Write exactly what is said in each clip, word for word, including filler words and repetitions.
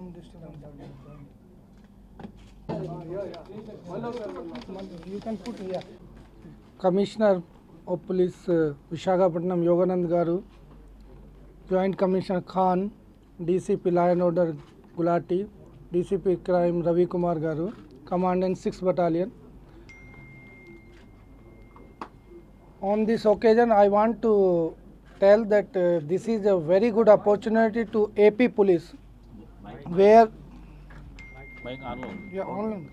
Vishakhapatnam district. You can put here. Commissioner of Police uh, Vishakhapatnam Yoganand Garu, Joint Commissioner Khan, D C P Law and Order Gulati, D C P Crime Ravi Kumar Garu, Commandant sixth Battalion. On this occasion, I want to tell that uh, this is a very good opportunity to A P Police, where yeah, online.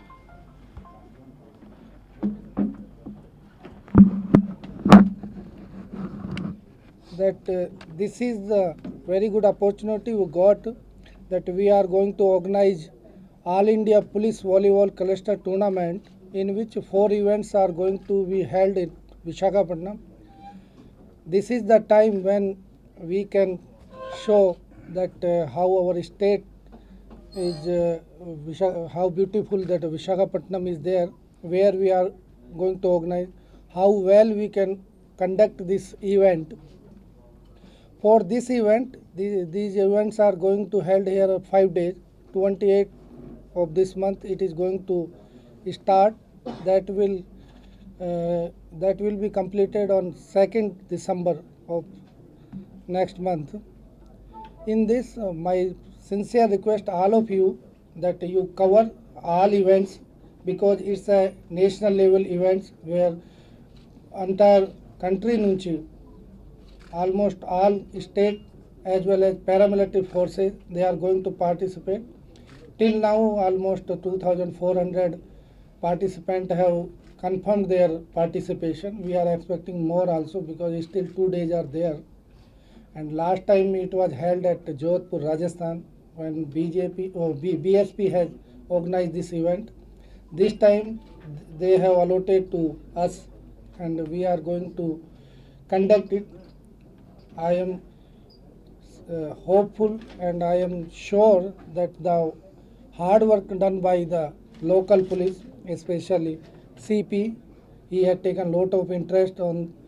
That uh, this is the very good opportunity we got, that we are going to organize All India Police Volleyball Cluster Tournament, in which four events are going to be held in Vishakhapatnam. This is the time when we can show that uh, how our state is, uh, Vishak- how beautiful that Vishakhapatnam is there, where we are going to organize, how well we can conduct this event. For this event, these, these events are going to held here five days, twenty-eighth of this month it is going to start. That will uh, that will be completed on second December of next month. In this, uh, my sincere request all of you that you cover all events, because it's a national level events where entire country nunchi almost all state as well as paramilitary forces, they are going to participate. Till now, almost two thousand four hundred participants have confirmed their participation. We are expecting more also, because still two days are there. And last time it was held at Jodhpur, Rajasthan, when B J P or B S P has organized this event. This time they have allotted to us, and we are going to conduct it. I am uh, hopeful, and I am sure that the hard work done by the local police, especially C P, he had taken lot of interest on